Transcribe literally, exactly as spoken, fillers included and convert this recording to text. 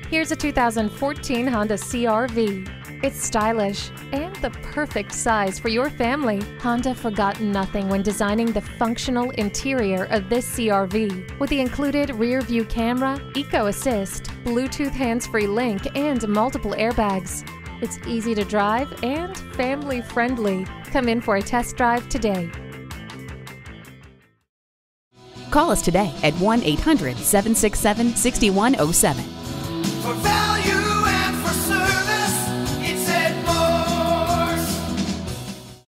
Here's a two thousand fourteen Honda C R V. It's stylish and the perfect size for your family. Honda forgot nothing when designing the functional interior of this C R V. With the included rear view camera, Eco Assist, Bluetooth hands-free link, and multiple airbags. It's easy to drive and family friendly. Come in for a test drive today. Call us today at one eight hundred, seven six seven, six one zero seven. For value.